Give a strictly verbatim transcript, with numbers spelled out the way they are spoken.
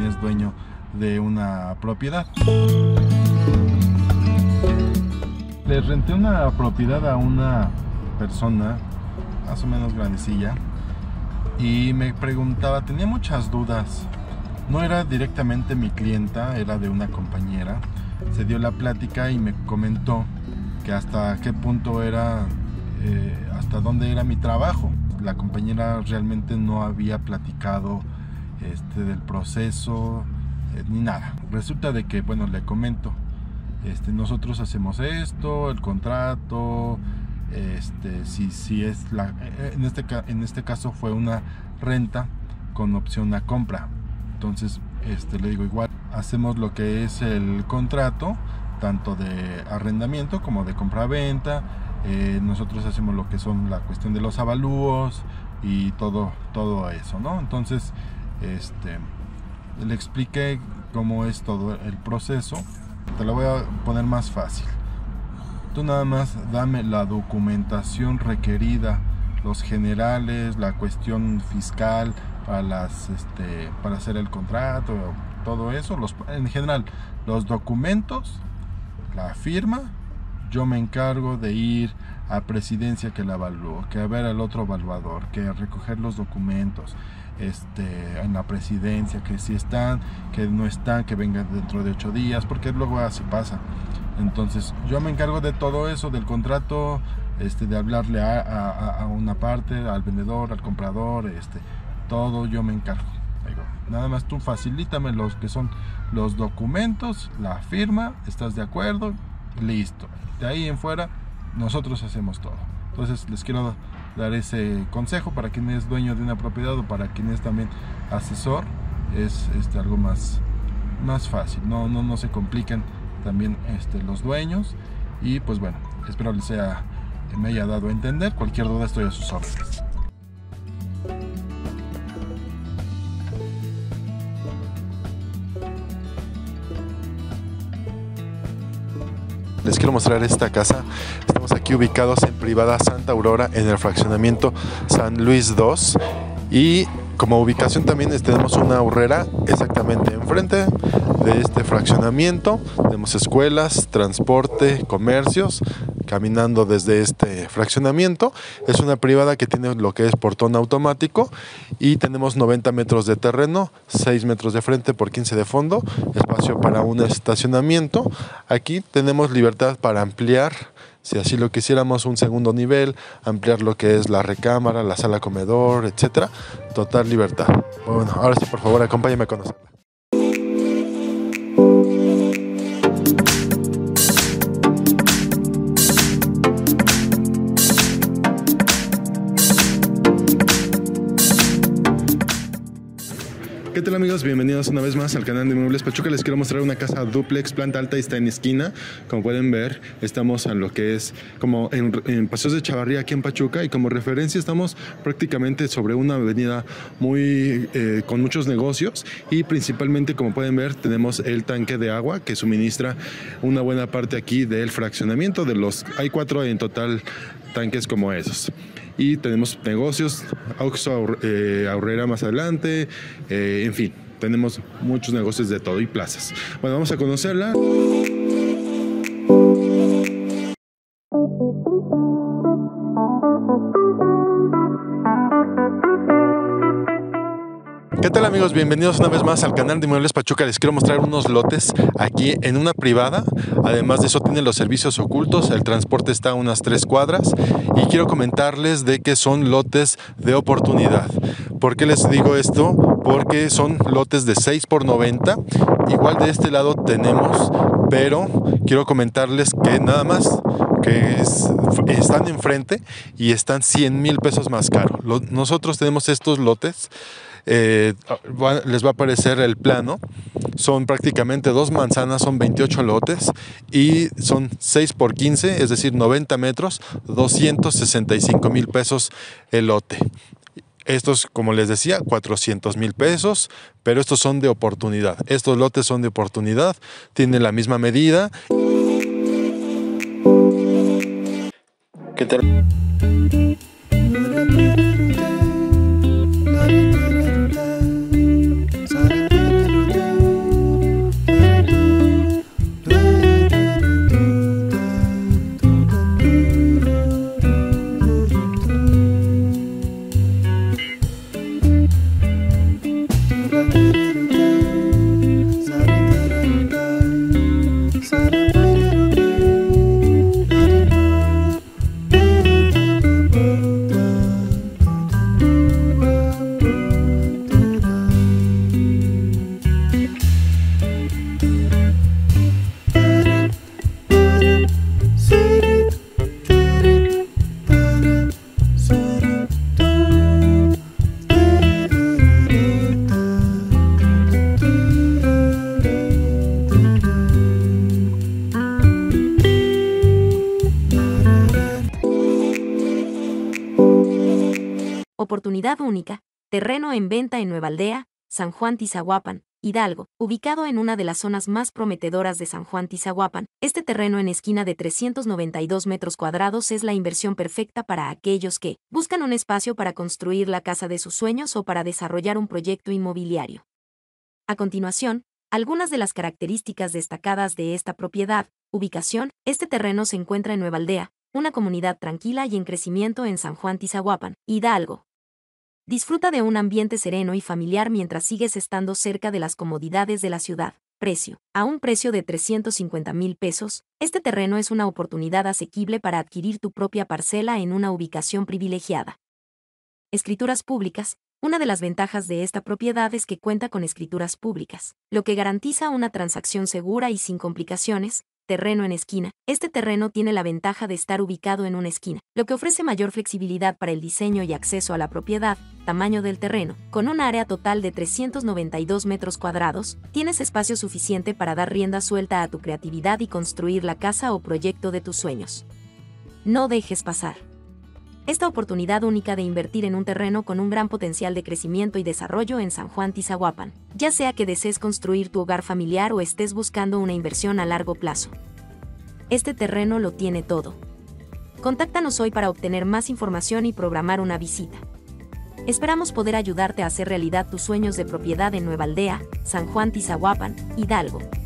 es dueño de una propiedad. Les renté una propiedad a una persona más o menos grandecilla y me preguntaba, tenía muchas dudas. No era directamente mi clienta, era de una compañera. Se dio la plática y me comentó que hasta qué punto era, eh, hasta dónde era mi trabajo. La compañera realmente no había platicado este, del proceso eh, ni nada. Resulta de que, bueno, le comento, este, nosotros hacemos esto, el contrato, este, si, si es la, en este, en este caso fue una renta con opción a compra. Entonces este, le digo, igual hacemos lo que es el contrato, tanto de arrendamiento como de compra-venta. Eh, nosotros hacemos lo que son la cuestión de los avalúos y todo, todo eso, ¿no? Entonces este, le expliqué cómo es todo el proceso. Te lo voy a poner más fácil. Tú nada más dame la documentación requerida, los generales, la cuestión fiscal para las este para hacer el contrato, todo eso, los en general los documentos, la firma. Yo me encargo de ir a presidencia que la evalúo, que a ver al otro evaluador, que recoger los documentos este en la presidencia, que si están, que no están, que vengan dentro de ocho días, porque luego así pasa. Entonces yo me encargo de todo eso, del contrato, este de hablarle a, a, a una parte, al vendedor, al comprador, este todo yo me encargo. Digo, nada más tú facilítame los que son los documentos, la firma, ¿estás de acuerdo? Listo. De ahí en fuera nosotros hacemos todo. Entonces les quiero dar ese consejo para quien es dueño de una propiedad o para quien es también asesor. Es este, algo más, más fácil, no, no, no se compliquen también este, los dueños. Y pues bueno, espero les sea, me haya dado a entender. Cualquier duda estoy a sus órdenes. Les quiero mostrar esta casa. Estamos aquí ubicados en Privada Santa Aurora, en el fraccionamiento San Luis dos. Y como ubicación también tenemos una aurrera exactamente enfrente de este fraccionamiento. Tenemos escuelas, transporte, comercios, caminando desde este fraccionamiento. Es una privada que tiene lo que es portón automático y tenemos noventa metros de terreno, seis metros de frente por quince de fondo, espacio para un estacionamiento. Aquí tenemos libertad para ampliar, si así lo quisiéramos, un segundo nivel, ampliar lo que es la recámara, la sala comedor, etcétera. Total libertad. Bueno, ahora sí, por favor, acompáñame a conocerla. ¿Qué tal, amigos? Bienvenidos una vez más al canal de Inmuebles Pachuca. Les quiero mostrar una casa dúplex, planta alta y está en esquina. Como pueden ver, estamos en lo que es como en, en Paseos de Chavarría aquí en Pachuca, y como referencia estamos prácticamente sobre una avenida muy eh, con muchos negocios, y principalmente, como pueden ver, tenemos el tanque de agua que suministra una buena parte aquí del fraccionamiento. De los hay cuatro en total tanques como esos. Y tenemos negocios, Oxxo, eh, Aurrera más adelante, eh, en fin, tenemos muchos negocios de todo y plazas. Bueno, vamos a conocerla. ¿Qué tal, amigos? Bienvenidos una vez más al canal de Inmuebles Pachuca. Les quiero mostrar unos lotes aquí en una privada. Además de eso, tiene los servicios ocultos, el transporte está a unas tres cuadras, y quiero comentarles de que son lotes de oportunidad. ¿Por qué les digo esto? Porque son lotes de seis por noventa. Igual de este lado tenemos, pero quiero comentarles que nada más que es, están enfrente y están cien mil pesos más caro. Lo, nosotros tenemos estos lotes. Eh, va, les va a aparecer el plano. Son prácticamente dos manzanas, son veintiocho lotes y son seis por quince, es decir, noventa metros, doscientos sesenta y cinco mil pesos el lote. Estos, como les decía, cuatrocientos mil pesos, pero estos son de oportunidad. Estos lotes son de oportunidad, tienen la misma medida. ¿Qué tal? Oportunidad única, terreno en venta en Nueva Aldea, San Juan Tizahuapan, Hidalgo, ubicado en una de las zonas más prometedoras de San Juan Tizahuapan. Este terreno en esquina de trescientos noventa y dos metros cuadrados es la inversión perfecta para aquellos que buscan un espacio para construir la casa de sus sueños o para desarrollar un proyecto inmobiliario. A continuación, algunas de las características destacadas de esta propiedad. Ubicación: este terreno se encuentra en Nueva Aldea, una comunidad tranquila y en crecimiento en San Juan Tizahuapan, Hidalgo. Disfruta de un ambiente sereno y familiar mientras sigues estando cerca de las comodidades de la ciudad. Precio: a un precio de trescientos cincuenta mil pesos, este terreno es una oportunidad asequible para adquirir tu propia parcela en una ubicación privilegiada. Escrituras públicas: una de las ventajas de esta propiedad es que cuenta con escrituras públicas, lo que garantiza una transacción segura y sin complicaciones. Terreno en esquina: este terreno tiene la ventaja de estar ubicado en una esquina, lo que ofrece mayor flexibilidad para el diseño y acceso a la propiedad. Tamaño del terreno: con un área total de trescientos noventa y dos metros cuadrados, tienes espacio suficiente para dar rienda suelta a tu creatividad y construir la casa o proyecto de tus sueños. No dejes pasar esta oportunidad única de invertir en un terreno con un gran potencial de crecimiento y desarrollo en San Juan Tizahuapan, ya sea que desees construir tu hogar familiar o estés buscando una inversión a largo plazo. Este terreno lo tiene todo. Contáctanos hoy para obtener más información y programar una visita. Esperamos poder ayudarte a hacer realidad tus sueños de propiedad en Nueva Aldea, San Juan Tizahuapan, Hidalgo.